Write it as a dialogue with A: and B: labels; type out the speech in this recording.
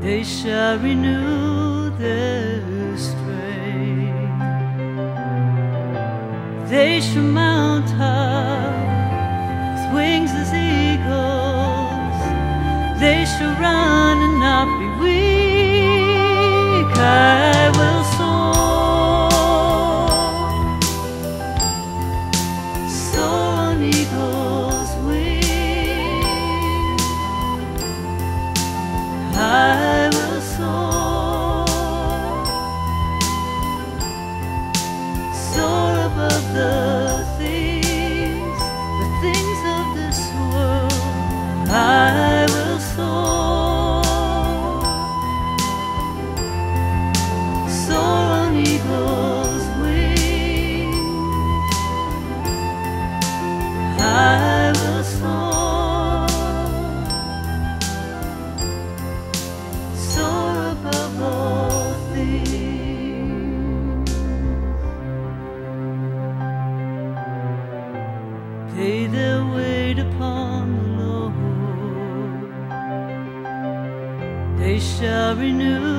A: they shall renew their strength. They shall mount high with wings as eagles. They shall run and not be weak. I will soar on eagle's wings. I will soar above the things of this world. I will soar on eagle's wings. I will soar above all things. They that wait upon the Lord, they shall renew